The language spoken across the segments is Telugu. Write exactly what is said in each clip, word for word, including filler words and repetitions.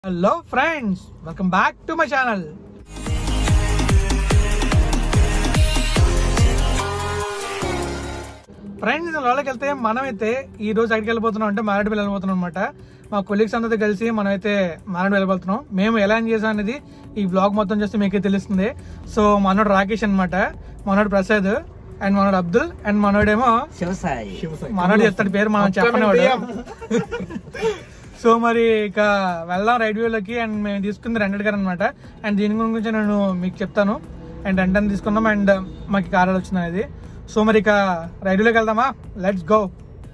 Hello friends, welcome back to my channel. Friends వాళ్ళకి వెళ్తే మనమైతే ఈ రోజు ఎక్కడికి వెళ్ళిపోతున్నాం అంటే మారేడుమిల్లి వెళ్ళిపోతున్నాం అనమాట. మా కొలీగ్స్ అందరితో కలిసి మనమైతే మారేడుమిల్లి వెళ్ళిపోతున్నాం. మేము ఎలా ఎంజాయ్ చేసాం అనేది ఈ బ్లాగ్ మొత్తం చేస్తే మీకే తెలుస్తుంది. సో మనోడు రాకేష్ అనమాట, మనోడు ప్రసాద్ అండ్ మనోడు అబ్దుల్ అండ్ మనోడేమో శివసాయి. మనోడు చెప్తాడు పేరు మనం చెప్పనివాడు. సో మరి ఇక వెళ్దాం రైడ్ వ్యూలోకి. అండ్ మేము తీసుకుంది రెండెడ్ కార్ అనమాట. అండ్ దీని గురించి నేను మీకు చెప్తాను. అండ్ రెంట్ అని తీసుకున్నాం అండ్ మాకు కార్ వచ్చింది అనేది. సో మరి ఇక రైడ్ వ్యూలోకి వెళ్దామా, లెట్స్ గో.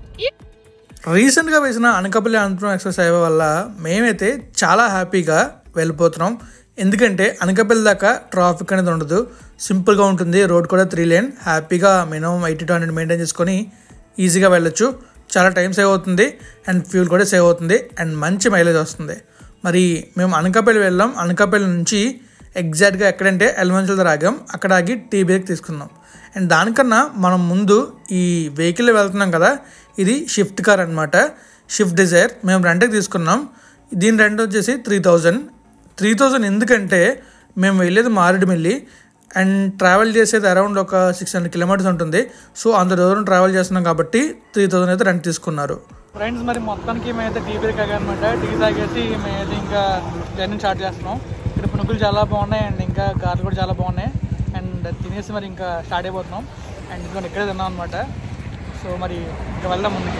రీసెంట్గా వేసిన అనకాపల్లి అనంతపురం ఎక్స్ప్రెస్ హైవే వల్ల మేమైతే చాలా హ్యాపీగా వెళ్ళిపోతున్నాం. ఎందుకంటే అనకాపల్లి దాకా ట్రాఫిక్ అనేది ఉండదు, సింపుల్గా ఉంటుంది. రోడ్ కూడా త్రీ లేన్, హ్యాపీగా minimum eighty to hundred maintain చేసుకొని ఈజీగా వెళ్ళొచ్చు. చాలా టైం సేవ్ అవుతుంది అండ్ ఫ్యూల్ కూడా సేవ్ అవుతుంది అండ్ మంచి మైలేజ్ వస్తుంది. మరి మేము అనకాపల్లి వెళ్ళాం. అనకాపల్లి నుంచి ఎగ్జాక్ట్గా ఎక్కడంటే ఎలిమెంట్ల దగ్గర ఆగాం. అక్కడ ఆగి టీ బ్రేక్ తీసుకున్నాం. అండ్ దానికన్నా మనం ముందు ఈ వెహికల్ వెళ్తున్నాం కదా, ఇది షిఫ్ట్ కార్ అనమాట, షిఫ్ట్ డిజైర్. మేము రెంట్కి తీసుకున్నాం. దీని రెంట్ వచ్చేసి త్రీ థౌజండ్ త్రీ థౌజండ్ ఎందుకంటే మేము వెళ్ళేది మారేడుమిల్లి అండ్ ట్రావెల్ చేసేది అరౌండ్ ఒక సిక్స్ హండ్రెడ్ కిలోమీటర్స్ ఉంటుంది. సో అంత దూరం ట్రావెల్ చేస్తున్నాం కాబట్టి త్రీ థౌసండ్ అయితే రెంట్ తీసుకున్నారు. ఫ్రెండ్స్ మరి మొత్తానికి మేమైతే టీ బ్రేక్ ఆగానమాట. టీ తాగేసి మేమైతే ఇంకా జర్నీ స్టార్ట్ చేస్తున్నాం. ఇక్కడ పునుగులు చాలా బాగున్నాయి అండ్ ఇంకా కార్లు కూడా చాలా బాగున్నాయి. అండ్ తినేసి మరి ఇంకా స్టార్ట్ అయిపోతున్నాం. అండ్ ఇంకా ఇక్కడే తిన్నాం అనమాట. సో మరి ఇంకా వెళ్దాం ముందుకి.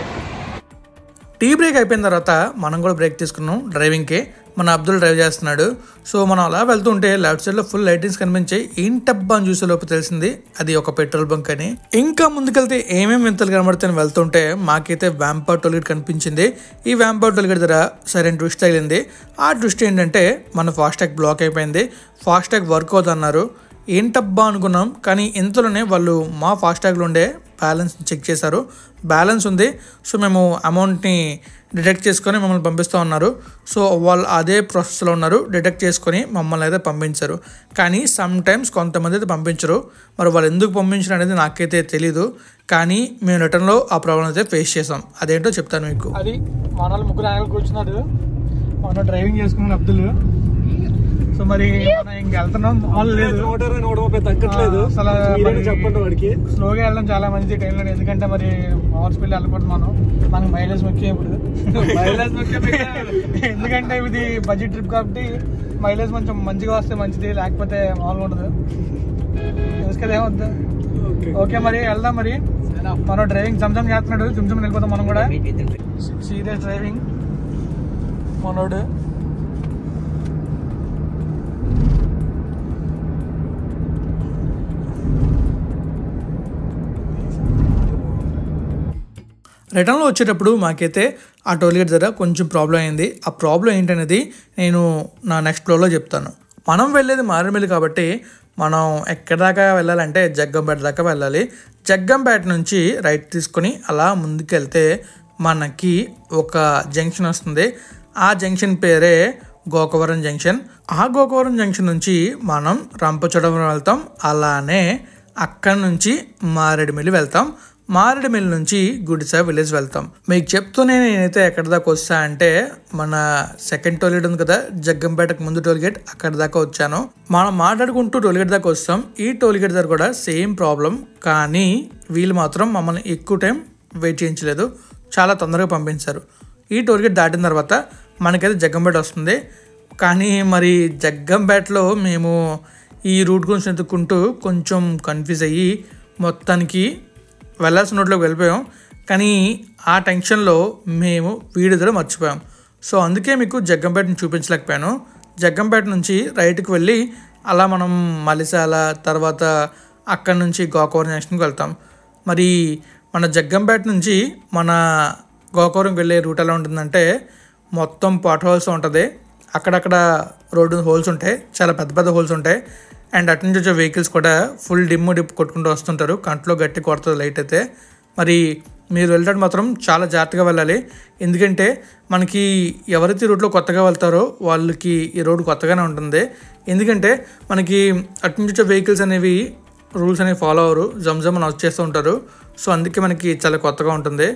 టీ బ్రేక్ అయిపోయిన తర్వాత మనం కూడా బ్రేక్ తీసుకున్నాం డ్రైవింగ్కి. మన అబ్దుల్ డ్రైవ్ చేస్తున్నాడు. సో మనం అలా వెళ్తుంటే లెఫ్ట్ సైడ్లో ఫుల్ లైటింగ్స్ కనిపించాయి. ఏంటబ్బా అని చూసేలోపు తెలిసింది అది ఒక పెట్రోల్ బంక్ అని. ఇంకా ముందుకెళ్తే ఏమేమి వింతలు కనబడితే వెళ్తుంటే మాకైతే వ్యాంపర్ టోల్గేట్ కనిపించింది. ఈ వ్యాంపర్ టోల్గేట్ దగ్గర సరైన ట్విస్ట్ తగిలింది. ఆ ట్విస్ట్ ఏంటంటే మన ఫాస్టాగ్ బ్లాక్ అయిపోయింది. ఫాస్టాగ్ వర్క్ అవుతున్నారు. ఏంటబ్బా అనుకున్నాం, కానీ ఇంతలోనే వాళ్ళు మా ఫాస్టాగ్లో ఉండే బ్యాలెన్స్ చెక్ చేశారు. బ్యాలెన్స్ ఉంది. సో మేము అమౌంట్ని డిటెక్ట్ చేసుకొని మమ్మల్ని పంపిస్తూ ఉన్నారు. సో వాళ్ళు అదే ప్రాసెస్లో ఉన్నారు, డిటెక్ట్ చేసుకొని మమ్మల్ని అయితే పంపించారు. కానీ సమ్ టైమ్స్ కొంతమంది అయితే పంపించరు. మరి వాళ్ళు ఎందుకు పంపించరు అనేది నాకైతే తెలీదు. కానీ మేము రిటర్న్లో ఆ ప్రాబ్లం అయితే ఫేస్ చేసాం. అదేంటో చెప్తాను మీకు. అది మన వాళ్ళు ముగ్గురు ఆయన కూర్చున్నాడు, మన డ్రైవింగ్ చేసుకున్నాను అబ్దుల్. సో మరి ఇంక వెళ్తున్నాం, మామూలు లేదు, తగ్గట్లేదు. అసలు చెప్పండి వాడికి స్లోగా వెళ్ళడం చాలా మంచిది టైంలో. ఎందుకంటే మరి ఓవర్ స్పీడ్ వెళ్ళకూడదు. మనం మనకి మైలేజ్ ముఖ్యం ఇప్పుడు. మైలేజ్ ముఖ్యం ఎందుకంటే ఇది బడ్జెట్ ట్రిప్ కాబట్టి మైలేజ్ కొంచెం మంచిగా వస్తే మంచిది, లేకపోతే మామూలుగా ఉండదు. తెలుసు కదా ఏమొద్దు. ఓకే మరి వెళ్దాం. మరి మనం డ్రైవింగ్ జమ్జమ్ చేస్తున్నాడు, జమ్జమ్ వెళ్ళిపోతాం మనం కూడా. సీరియస్ డ్రైవింగ్ మనోడు. రిటర్న్లో వచ్చేటప్పుడు మాకైతే ఆ టోల్గేట్ దగ్గర కొంచెం ప్రాబ్లం అయింది. ఆ ప్రాబ్లం ఏంటనేది నేను నా నెక్స్ట్ ఫ్లోలో చెప్తాను. మనం వెళ్ళేది మారేడుమిల్లి కాబట్టి మనం ఎక్కడి దాకా వెళ్ళాలంటే జగ్గంపేట దాకా వెళ్ళాలి. జగ్గంపేట నుంచి రైట్ తీసుకొని అలా ముందుకు వెళ్తే మనకి ఒక జంక్షన్ వస్తుంది. ఆ జంక్షన్ పేరే గోకవరం జంక్షన్. ఆ గోకవరం జంక్షన్ నుంచి మనం రంపచోడవరం వెళ్తాం. అలానే అక్కడి నుంచి మారేడుమిల్లి వెళ్తాం. మారేడుమిల్లి నుంచి గుడిసా విలేజ్ వెళ్తాం. మీకు చెప్తూనే నేనైతే ఎక్కడి దాకా వస్తా అంటే మన సెకండ్ టోల్గేట్ ఉంది కదా, జగ్గంపేటకు ముందు టోల్గేట్, అక్కడి దాకా వచ్చాను. మనం మాట్లాడుకుంటూ టోల్గేట్ దాకా వస్తాం. ఈ టోల్గేట్ దగ్గర కూడా సేమ్ ప్రాబ్లం, కానీ వీళ్ళు మాత్రం మమ్మల్ని ఎక్కువ టైం వెయిట్ చేయించలేదు, చాలా తొందరగా పంపించారు. ఈ టోల్గేట్ దాటిన తర్వాత మనకైతే జగ్గంపేట వస్తుంది. కానీ మరి జగ్గంపేటలో మేము ఈ రూట్ గురించి వెతుక్కుంటూ కొంచెం కన్ఫ్యూజ్ అయ్యి మొత్తానికి వెళ్ళాల్సిన రోడ్లోకి వెళ్ళిపోయాం. కానీ ఆ టెన్షన్లో మేము వీడియో మర్చిపోయాం. సో అందుకే మీకు జగ్గంపేటని చూపించలేకపోయాను. జగ్గంపేట నుంచి రైట్కి వెళ్ళి అలా మనం మలిసాల తర్వాత అక్కడి నుంచి గోకవరం జంక్షన్కి వెళ్తాం. మరి మన జగ్గంపేట నుంచి మన గోకవరంకి వెళ్ళే రూట్ ఎలా ఉంటుందంటే మొత్తం పాట్ హోల్స్ ఉంటుంది. అక్కడక్కడ రోడ్డు హోల్స్ ఉంటాయి, చాలా పెద్ద పెద్ద హోల్స్ ఉంటాయి. అండ్ అటు నుంచి వచ్చే వెహికల్స్ కూడా ఫుల్ డిమ్ము డిప్ కొట్టుకుంటూ వస్తుంటారు, కంట్లో గట్టి కొడుతుంది లైట్ అయితే. మరి మీరు వెళ్ళడం మాత్రం చాలా జాగ్రత్తగా వెళ్ళాలి. ఎందుకంటే మనకి ఎవరైతే రూట్లో కొత్తగా వెళ్తారో వాళ్ళకి ఈ రోడ్డు కొత్తగానే ఉంటుంది. ఎందుకంటే మనకి అటు నుంచి వచ్చే వెహికల్స్ అనేవి రూల్స్ అనేవి ఫాలో అవ్వరు, జమ్ జమ్ అని వచ్చేస్తూ ఉంటారు. సో అందుకే మనకి చాలా కొత్తగా ఉంటుంది.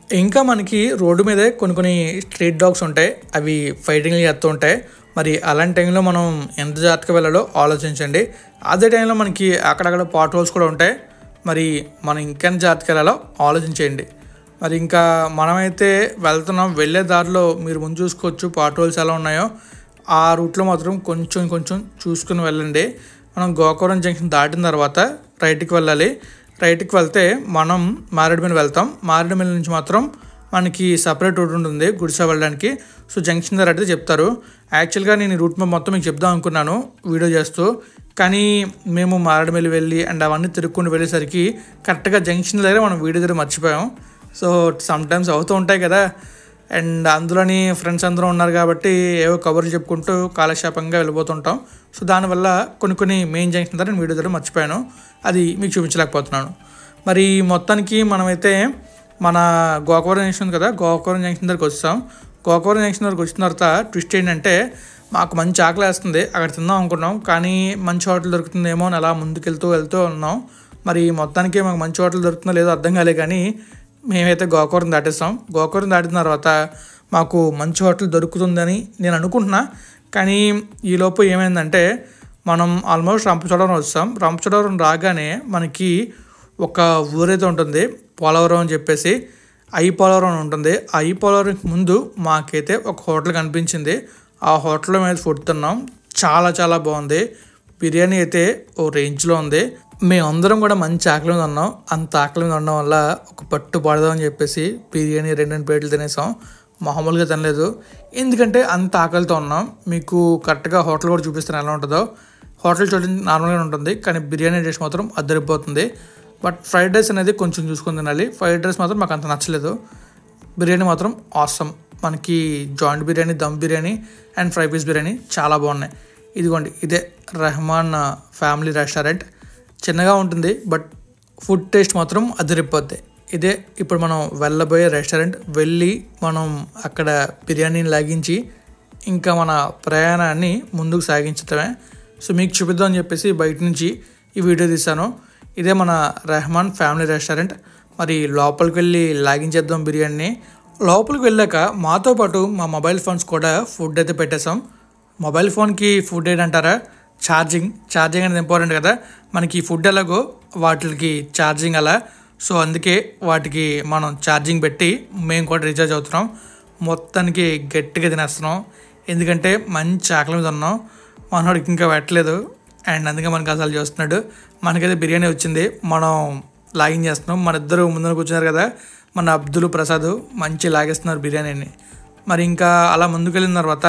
ఇంకా మనకి రోడ్డు మీదే కొన్ని కొన్ని స్ట్రీట్ డాగ్స్ ఉంటాయి, అవి ఫైటింగ్లు చేస్తూ ఉంటాయి. మరి అలాంటి టైంలో మనం ఎంత జాగ్రత్తగా వెళ్ళాలో ఆలోచించండి. అదే టైంలో మనకి అక్కడక్కడ పాట్ హోల్స్ కూడా ఉంటాయి, మరి మనం ఇంకెంత జాగ్రత్తగా వెళ్ళాలో ఆలోచించేయండి. మరి ఇంకా మనమైతే వెళ్తున్నాం, వెళ్ళే దారిలో మీరు ముందు చూసుకోవచ్చు పాట్ హోల్స్ ఎలా ఉన్నాయో. ఆ రూట్లో మాత్రం కొంచెం కొంచెం చూసుకుని వెళ్ళండి. మనం గోకవరం జంక్షన్ దాటిన తర్వాత రైట్కి వెళ్ళాలి. రైట్కి వెళ్తే మనం మారేడుమిల్లి వెళ్తాం. మారేడుమిల్లి నుంచి మాత్రం మనకి సపరేట్ రూట్ ఉంటుంది గుడిసె వెళ్ళడానికి. సో జంక్షన్ దగ్గర అయితే చెప్తారు. యాక్చువల్గా నేను ఈ రూట్ మొత్తం మీకు చెప్దాం అనుకున్నాను వీడియో చేస్తూ, కానీ మేము మారేడుమిల్లి వెళ్ళి అండ్ అవన్నీ తిరుక్కుంటూ వెళ్ళేసరికి కరెక్ట్గా జంక్షన్ దగ్గర మనం వీడియో దగ్గర మర్చిపోయాం. సో సమ్ టైమ్స్ అవుతూ ఉంటాయి కదా, అండ్ అందులోని ఫ్రెండ్స్ అందరూ ఉన్నారు కాబట్టి ఏవో కబుర్లు చెప్పుకుంటూ కాలక్షేపంగా వెళ్ళిపోతుంటాం. సో దానివల్ల కొన్ని కొన్ని మెయిన్ జంక్షన్ దగ్గర నేను వీడియో దగ్గర మర్చిపోయాను, అది మీకు చూపించలేకపోతున్నాను. మరి మొత్తానికి మనమైతే మన గోకవరం జంక్షన్ ఉంది కదా, గోకవరం జంక్షన్ దగ్గరికి వస్తాం. గోకవరం జంక్షన్ దగ్గరికి వచ్చిన తర్వాత ట్విస్ట్ ఏంటంటే మాకు మంచి ఆకలి వేస్తుంది, అక్కడ తిందాం అనుకున్నాం, కానీ మంచి హోటల్ దొరుకుతుందేమో అని అలా ముందుకెళ్తూ వెళ్తూ ఉన్నాం. మరి మొత్తానికి మాకు మంచి హోటల్ దొరుకుతుందో లేదో అర్థం కాలే, కానీ మేమైతే గోకవరం దాటేస్తాం. గోకవరం దాటిన తర్వాత మాకు మంచి హోటల్ దొరుకుతుందని నేను అనుకుంటున్నా, కానీ ఈలోపు ఏమైందంటే మనం ఆల్మోస్ట్ రంపచోడవరం వస్తాం. రంపచోడవరం రాగానే మనకి ఒక ఊరైతే ఉంటుంది పోలవరం అని చెప్పేసి, ఐ పోలవరం అని ఉంటుంది. ఐ పోలవరంకి ముందు మాకైతే ఒక హోటల్ కనిపించింది. ఆ హోటల్లో మీద ఫుడ్ తిన్నాం, చాలా చాలా బాగుంది. బిర్యానీ అయితే ఓ రేంజ్లో ఉంది. మేమందరం కూడా మంచి ఆకలి మీద ఉన్నాం. అంత ఆకలి మీద ఉండడం వల్ల ఒక పట్టు పడదామని చెప్పేసి బిర్యానీ రెండు రెండు ప్లేట్లు తినేసాం. మామూలుగా తినలేదు, ఎందుకంటే అంత ఆకలితో ఉన్నాం. మీకు కరెక్ట్గా హోటల్ కూడా చూపిస్తాను ఎలా ఉంటుందో. హోటల్ చూడడానికి నార్మల్గా ఉంటుంది, కానీ బిర్యానీ టేస్ట్ మాత్రం అద్దరిపోతుంది. బట్ ఫ్రైడ్ రైస్ అనేది కొంచెం చూసుకొని తినాలి. ఫ్రైడ్ రైస్ మాత్రం మాకు అంత నచ్చలేదు. బిర్యానీ మాత్రం ఆసమ్. మనకి joint biryani, dum biryani and fry piece biryani చాలా బాగున్నాయి. ఇదిగోండి, ఇదే రెహమాన్ ఫ్యామిలీ రెస్టారెంట్. చిన్నగా ఉంటుంది, బట్ ఫుడ్ టేస్ట్ మాత్రం అదిరిపోద్ది. ఇదే ఇప్పుడు మనం వెళ్ళబోయే రెస్టారెంట్. వెళ్ళి మనం అక్కడ బిర్యానీని లాగించి ఇంకా మన ప్రయాణాన్ని ముందుకు సాగించడమే. సో మీకు చూపిద్దామని చెప్పేసి బయట నుంచి ఈ వీడియో తీశాను. ఇదే మన రెహమాన్ ఫ్యామిలీ రెస్టారెంట్. మరి లోపలికి వెళ్ళి లాగించేద్దాం బిర్యానీని. లోపలికి వెళ్ళాక మాతో పాటు మా మొబైల్ ఫోన్స్ కూడా ఫుడ్ అయితే పెట్టేసాం. మొబైల్ ఫోన్కి ఫుడ్ ఏంటంటారా, ఛార్జింగ్. ఛార్జింగ్ అనేది ఇంపార్టెంట్ కదా మనకి. ఫుడ్ ఎలాగో వాటికి ఛార్జింగ్ అలా, సో అందుకే వాటికి మనం ఛార్జింగ్ పెట్టి మేము కూడా రీఛార్జ్ అవుతున్నాం. మొత్తానికి గట్టిగా తినేస్తున్నాం, ఎందుకంటే మంచి ఆకలి మీద ఉన్నాం. మనోడికి ఇంకా పెట్టలేదు, అండ్ అందుకే మనకు అసలు చేస్తున్నాడు. మనకైతే బిర్యానీ వచ్చింది, మనం లాగింగ్ చేస్తున్నాం. మన ఇద్దరు ముందర కూర్చున్నారు కదా, మన అబ్దుల్ ప్రసాద్ మంచి లాగేస్తున్నారు బిర్యానీని. మరి ఇంకా అలా ముందుకు వెళ్ళిన తర్వాత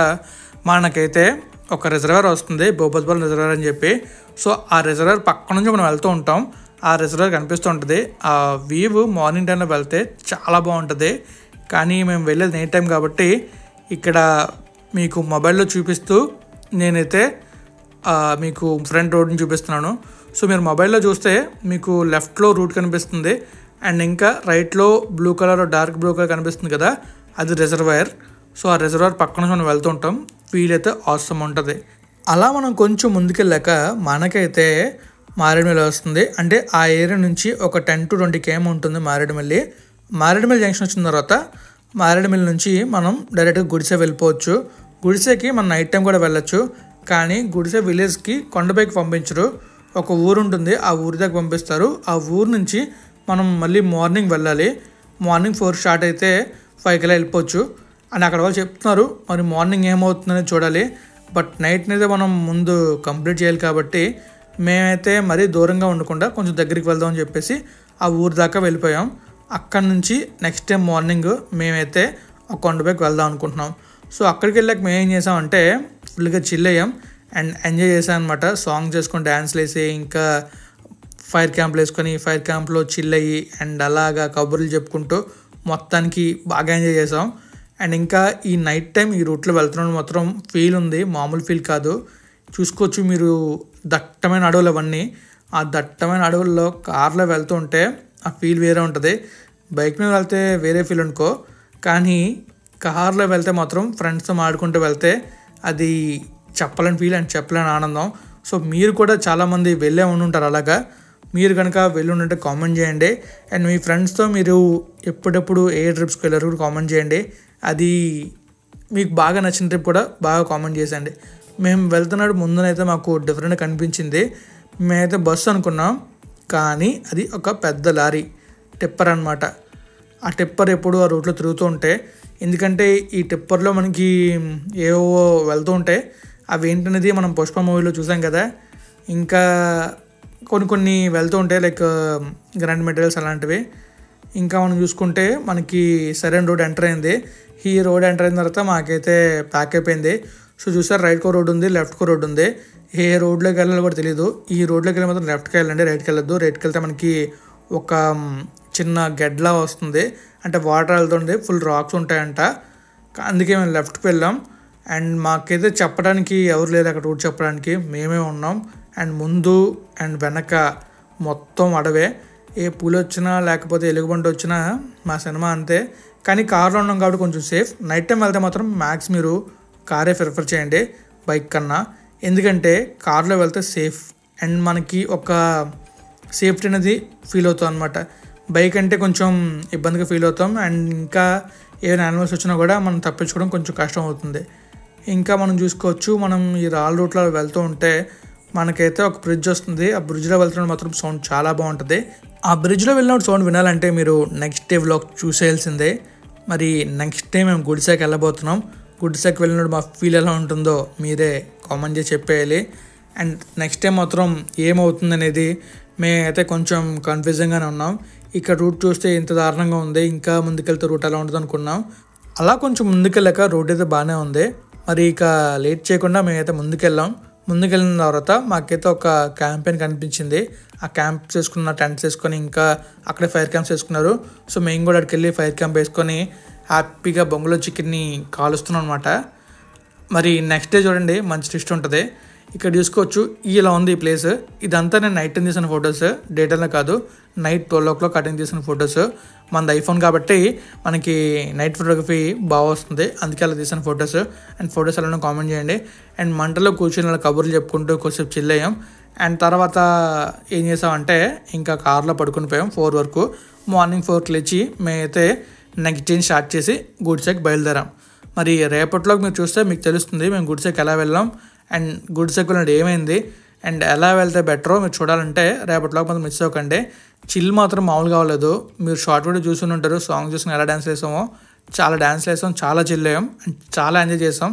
మనకైతే ఒక రిజర్వర్ వస్తుంది, బోబత్పల్లి రిజర్వర్ అని చెప్పి. సో ఆ రిజర్వర్ పక్క నుంచి మనం వెళ్తూ ఉంటాం. ఆ రిజర్వర్ కనిపిస్తూ ఉంటుంది. ఆ వ్యూ మార్నింగ్ టైంలో వెళ్తే చాలా బాగుంటుంది, కానీ మేము వెళ్ళేది నైట్ టైం కాబట్టి ఇక్కడ మీకు మొబైల్లో చూపిస్తూ నేనైతే మీకు ఫ్రంట్ రోడ్ని చూపిస్తున్నాను. సో మీరు మొబైల్లో చూస్తే మీకు లెఫ్ట్లో రూట్ కనిపిస్తుంది, అండ్ ఇంకా రైట్లో blue colour dark blue colour కనిపిస్తుంది కదా, అది రిజర్వాయర్. సో ఆ రిజర్వాయర్ పక్కన మనం వెళ్తూ ఉంటాం. ఫీల్ అయితే అవసరం ఉంటుంది. అలా మనం కొంచెం ముందుకెళ్ళాక మనకైతే మారేడుమిల్లి వస్తుంది. అంటే ఆ ఏరియా నుంచి ఒక టెన్ టు ట్వంటీ కేఎం ఉంటుంది మారేడుమిల్లి. మారేడుమిల్లి జంక్షన్ వచ్చిన తర్వాత మారేడుమిల్లి నుంచి మనం డైరెక్ట్గా గుడిసె వెళ్ళిపోవచ్చు. గుడిసెకి మనం నైట్ టైం కూడా వెళ్ళొచ్చు, కానీ గుడిసె విలేజ్కి కొండపైకి పంపించరు. ఒక ఊరు ఉంటుంది, ఆ ఊరి దగ్గర పంపిస్తారు. ఆ ఊరు నుంచి మనం మళ్ళీ మార్నింగ్ వెళ్ళాలి. మార్నింగ్ ఫోర్ స్టార్ట్ అయితే ఫైవ్ కల్లా వెళ్ళిపోవచ్చు అని అక్కడ వాళ్ళు చెప్తున్నారు. మరి మార్నింగ్ ఏమవుతుందని చూడాలి. బట్ నైట్ అయితే మనం ముందు కంప్లీట్ చేయాలి కాబట్టి మేమైతే మరీ దూరంగా ఉండకుండా కొంచెం దగ్గరికి వెళ్దామని చెప్పేసి ఆ ఊరు దాకా వెళ్ళిపోయాం. అక్కడ నుంచి నెక్స్ట్ డే మార్నింగ్ మేమైతే ఆ కొండపైకి వెళ్దాం అనుకుంటున్నాం. సో అక్కడికి వెళ్ళాక మేము ఏం చేసామంటే ఫుల్గా చిల్ అయ్యాం అండ్ ఎంజాయ్ చేసాం అనమాట. సాంగ్ చేసుకొని డ్యాన్స్లు వేసి ఇంకా ఫైర్ క్యాంప్లు వేసుకొని ఫైర్ క్యాంప్లో చిల్ అయ్యి అండ్ అలాగా కబుర్లు చెప్పుకుంటూ మొత్తానికి బాగా ఎంజాయ్ చేసాం. అండ్ ఇంకా ఈ నైట్ టైం ఈ రూట్లో వెళ్తున్నాం మాత్రం ఫీల్ ఉంది, మామూలు ఫీల్ కాదు. చూసుకోవచ్చు మీరు దట్టమైన అడవులు అవన్నీ. ఆ దట్టమైన అడవుల్లో కార్లో వెళ్తూ ఉంటే ఆ ఫీల్ వేరే ఉంటుంది. బైక్ మీద వెళ్తే వేరే ఫీల్ అనుకో, కానీ కార్లో వెళ్తే మాత్రం ఫ్రెండ్స్తో ఆడుకుంటూ వెళ్తే అది చెప్పలేని ఫీల్ అండ్ చెప్పలేని ఆనందం. సో మీరు కూడా చాలామంది వెళ్ళే ఉండి ఉంటారు అలాగా. మీరు కనుక వెళ్ళుంటే కామెంట్ చేయండి. అండ్ మీ ఫ్రెండ్స్తో మీరు ఎప్పుడెప్పుడు ఏ ట్రిప్స్కి వెళ్ళారు కూడా కామెంట్ చేయండి. అది మీకు బాగా నచ్చిన ట్రిప్ కూడా బాగా కామెంట్ చేసేయండి. మేము వెళ్తున్నప్పుడు ముందునైతే మాకు డిఫరెంట్ కనిపించింది. మేమైతే బస్సు అనుకున్నాం, కానీ అది ఒక పెద్ద లారీ టిప్పర్ అనమాట. ఆ టిప్పర్ ఎప్పుడు ఆ రూట్లో తిరుగుతూ ఉంటే, ఎందుకంటే ఈ టిప్పర్లో మనకి ఏవో వెళ్తూ ఉంటాయి. అవి ఏంటనేది మనం పుష్ప మూవీలో చూసాం కదా. ఇంకా కొన్ని కొన్ని వెళ్తూ ఉంటాయి, లైక్ గ్రాండ్ మెటీరియల్స్ అలాంటివి. ఇంకా మనం చూసుకుంటే మనకి సరైన రోడ్ ఎంటర్ అయింది. ఈ రోడ్ ఎంటర్ అయిన తర్వాత మాకైతే ప్యాక్ అయిపోయింది. సో చూసారు, రైట్కో రోడ్ ఉంది, లెఫ్ట్కో రోడ్ ఉంది. ఏ రోడ్లోకి వెళ్ళాలో కూడా తెలియదు. ఈ రోడ్లోకి వెళ్ళి మాత్రం లెఫ్ట్కి వెళ్ళండి, రైట్కి వెళ్ళొద్దు. రైట్కి వెళ్తే మనకి ఒక చిన్న గడ్లా వస్తుంది, అంటే వాటర్ వెళ్తుంది, ఫుల్ రాక్స్ ఉంటాయంట. అందుకే మేము లెఫ్ట్కి వెళ్ళాం. అండ్ మాకైతే చెప్పడానికి ఎవరు లేరు అక్కడ రూట్ చెప్పడానికి, మేమే ఉన్నాం. అండ్ ముందు అండ్ వెనక మొత్తం అడవే. ఏ పూలు వచ్చినా లేకపోతే ఎలుగుబంటి వచ్చినా మా సినిమా అంతే. కానీ కార్లో ఉన్నాం కాబట్టి కొంచెం సేఫ్. నైట్ టైం వెళ్తే మాత్రం మ్యాక్స్ మీరు కారే ప్రిఫర్ చేయండి బైక్ కన్నా, ఎందుకంటే కార్లో వెళ్తే సేఫ్ అండ్ మనకి ఒక సేఫ్టీ అనేది ఫీల్ అవుతాం అనమాట. బైక్ అంటే కొంచెం ఇబ్బందిగా ఫీల్ అవుతాం. అండ్ ఇంకా ఏమైనా యానిమల్స్ వచ్చినా కూడా మనం తప్పించుకోవడం కొంచెం కష్టం అవుతుంది. ఇంకా మనం చూసుకోవచ్చు, మనం ఈ రాళ్ళ రూట్లో వెళ్తూ ఉంటే మనకైతే ఒక బ్రిడ్జ్ వస్తుంది. ఆ బ్రిడ్జ్లో వెళ్తున్నప్పుడు మాత్రం సౌండ్ చాలా బాగుంటుంది. ఆ బ్రిడ్జ్లో వెళ్ళినప్పుడు సౌండ్ వినాలంటే మీరు నెక్స్ట్ డే వ్లాగ్ చూసేయాల్సిందే. మరి నెక్స్ట్ డే మేము గుడిసాకి వెళ్ళబోతున్నాం. గుడిసాకి వెళ్ళినప్పుడు మా ఫీల్ ఎలా ఉంటుందో మీరే కామెంట్ చేసి చెప్పేయాలి. అండ్ నెక్స్ట్ డే మాత్రం ఏమవుతుంది అనేది మేమైతే కొంచెం కన్ఫ్యూజన్గానే ఉన్నాం. ఇక్కడ రూట్ చూస్తే ఇంత దారుణంగా ఉంది, ఇంకా ముందుకెళ్తే రూట్ ఎలా ఉంటుంది అనుకున్నాం. అలా కొంచెం ముందుకెళ్ళాక రోడ్ అయితే బాగానే ఉంది. మరి ఇక లేట్ చేయకుండా మేమైతే ముందుకెళ్ళాం. ముందుకెళ్ళిన తర్వాత మాకైతే ఒక క్యాంపెయిన్ కనిపించింది. ఆ క్యాంప్ చేసుకున్న టెంట్స్ వేసుకొని ఇంకా అక్కడే ఫైర్ క్యాంప్స్ వేసుకున్నారు. సో మేము కూడా అక్కడికి వెళ్ళి ఫైర్ క్యాంప్ వేసుకొని హ్యాపీగా బొంగులో చికెన్ని కాలుస్తున్నాం అనమాట. మరి నెక్స్ట్ డే చూడండి, మంచి ట్విస్ట్ ఉంటుంది. ఇక్కడ చూసుకోవచ్చు, ఇలా ఉంది ఈ ప్లేస్. ఇదంతా నేను నైట్ టైం తీసిన ఫొటోస్, డే టైంలో కాదు, night twelve o'clock cutting తీసిన ఫొటోస్. మనది ఐఫోన్ కాబట్టి మనకి నైట్ ఫోటోగ్రఫీ బాగా వస్తుంది, అందుకే అలా తీసిన ఫొటోస్. అండ్ ఫొటోస్ అలానే కామెంట్ చేయండి. అండ్ మంటలో కూర్చొని అలా కబుర్లు చెప్పుకుంటూ కొంచెంసేపు చిల్ అయ్యాం. అండ్ తర్వాత ఏం చేసామంటే ఇంకా కార్లో పడుకుని పోయాం ఫోర్ వరకు. మార్నింగ్ ఫోర్కి లేచి మేమైతే నెక్స్ట్ డే స్టార్ట్ చేసి గుడిసాకి బయలుదేరాం. మరి రేపట్లోకి మీరు చూస్తే మీకు తెలుస్తుంది మేము గుడిసాకి ఎలా వెళ్ళాం అండ్ గుడిసాకి వెళ్ళినప్పుడు ఏమైంది అండ్ ఎలా వెళ్తే బెటరో మీరు చూడాలంటే రేపట్లోకి మాత్రం మిస్ అవ్వకండి. చిల్ మాత్రం మామూలుగా అవ్వలేదు. మీరు షార్ట్ వీడియో చూసుకుని ఉంటారు, సాంగ్ చూసుకుని ఎలా డ్యాన్స్ వేసామో. చాలా డ్యాన్స్ వేసాం, చాలా చిల్ అయ్యాం అండ్ చాలా ఎంజాయ్ చేసాం.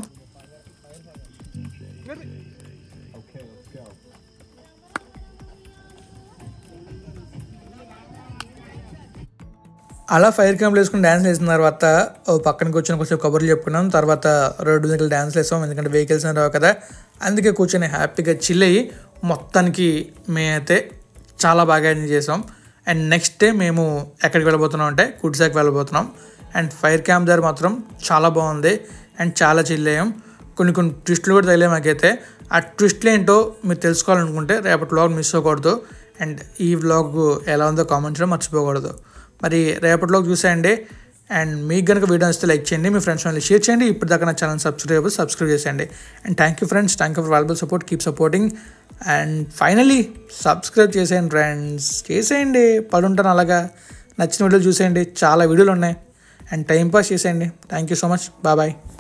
అలా ఫైర్ క్యాంప్ వేసుకుని డ్యాన్స్ వేసిన తర్వాత పక్కన కూర్చొని కొంచెం కబుర్లు చెప్పుకున్నాం. తర్వాత రోడ్డు దగ్గర డ్యాన్స్ వేసాం, ఎందుకంటే వెహికల్స్ రావు కదా. అందుకే కూర్చొని హ్యాపీగా చిల్ అయ్యి మొత్తానికి మేమైతే చాలా బాగా ఎంజాయ్ చేసాం. అండ్ నెక్స్ట్ డే మేము ఎక్కడికి వెళ్ళబోతున్నాం అంటే గుడిసాకి వెళ్ళబోతున్నాం. అండ్ ఫైర్ క్యాంప్ దగ్గర మాత్రం చాలా బాగుంది అండ్ చాలా చిల్ అయ్యాం. కొన్ని కొన్ని ట్విస్టులు కూడా తగిలాయి మాకైతే. ఆ ట్విస్ట్లు ఏంటో మీరు తెలుసుకోవాలనుకుంటే రేపటి వ్లాగ్ మిస్ అవ్వకూడదు. అండ్ ఈ వ్లాగ్ ఎలా ఉందో కామెంట్ చేయడం మర్చిపోకూడదు. మరి రేపటిలోకి చూసేయండి. అండ్ మీకు కనుక వీడియో వస్తే లైక్ చేయండి, మీ ఫ్రెండ్స్ మళ్ళీ షేర్ చేయండి. ఇప్పుడు దాకా నా ఛానల్ సబ్స్క్రైబ్ సబ్స్క్రైబ్ చేసేయండి. And thank you friends, thank you for valuable support, keep supporting. And finally subscribe చేసేయండి ఫ్రెండ్స్, చేసేయండి. పడుంటాను అలాగా, నచ్చిన వీడియోలు చూసేయండి, చాలా వీడియోలు ఉన్నాయి. అండ్ టైంపాస్ చేసేయండి. Thank you so much, bye bye.